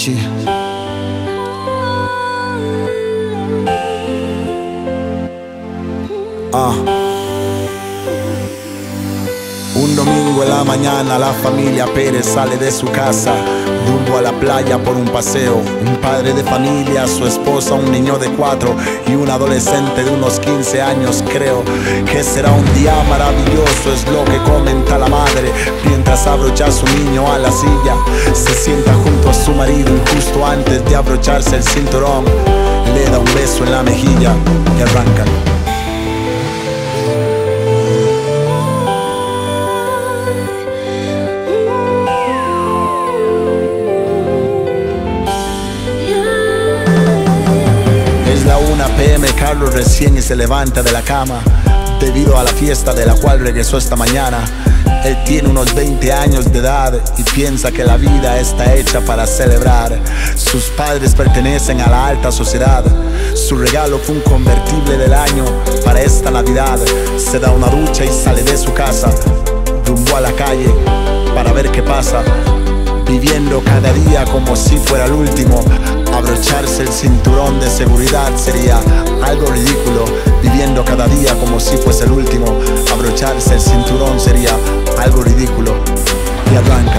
Richie. Un domingo en la mañana la familia Pérez sale de su casa rumbo a la playa por un paseo. Un padre de familia, su esposa, un niño de 4 y un adolescente de unos 15 años. Creo que será un día maravilloso, es lo que comenta la madre mientras abrocha a su niño a la silla. Se sienta junto a su marido y justo antes de abrocharse el cinturón le da un beso en la mejilla y arrancan. La 1 p.m. Carlos recién se levanta de la cama debido a la fiesta de la cual regresó esta mañana. Él tiene unos 20 años de edad y piensa que la vida está hecha para celebrar. Sus padres pertenecen a la alta sociedad. Su regalo fue un convertible del año para esta Navidad. Se da una ducha y sale de su casa rumbo a la calle para ver qué pasa, viviendo cada día como si fuera el último. Abrocharse el cinturón de seguridad sería algo ridículo. Viviendo cada día como si fuese el último. Abrocharse el cinturón sería algo ridículo. Y arranca.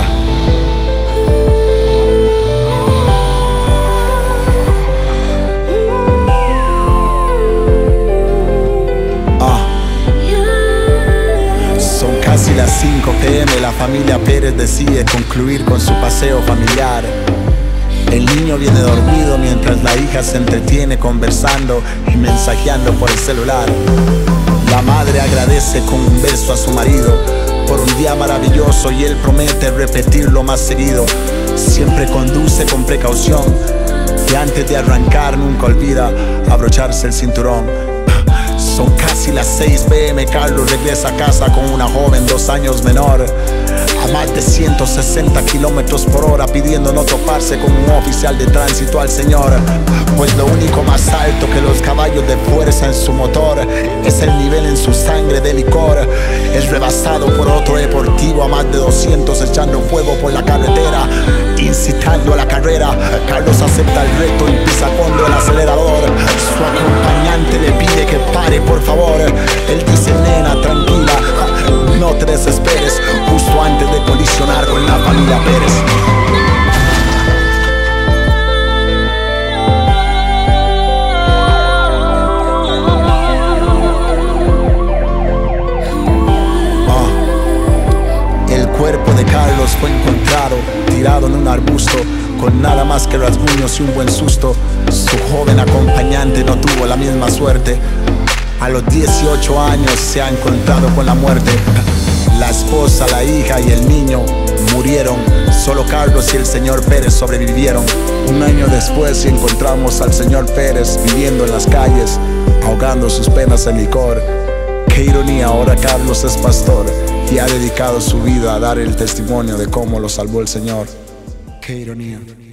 Son casi las 5 p.m. La familia Pérez decide concluir con su paseo familiar. El niño viene dormido mientras la hija se entretiene conversando y mensajeando por el celular. La madre agradece con un beso a su marido por un día maravilloso y él promete repetirlo más seguido. Siempre conduce con precaución y antes de arrancar nunca olvida abrocharse el cinturón. Son casi las 6 p.m. Carlos regresa a casa con una joven 2 años menor, a más de 160 kilómetros por hora, pidiendo no toparse con un oficial de tránsito al señor. Pues lo único más alto que los caballos de fuerza en su motor es el nivel en su sangre de licor. Es rebasado por otro deportivo a más de 200 echando fuego por la carretera, incitando a la carrera. Carlos acepta el reto y pisa fondo el acelerador. Su acompañante le pide que pare por favor. Él dice: nena, tranquila, no te desesperes, justo antes de colisionar con la familia Pérez. El cuerpo de Carlos fue encontrado tirado en un arbusto con nada más que rasguños y un buen susto. Su joven acompañante no tuvo la misma suerte. A los 18 años se ha encontrado con la muerte. La esposa, la hija y el niño murieron. Solo Carlos y el señor Pérez sobrevivieron. Un año después encontramos al señor Pérez viviendo en las calles, ahogando sus penas en licor. Qué ironía, ahora Carlos es pastor y ha dedicado su vida a dar el testimonio de cómo lo salvó el Señor. Qué ironía.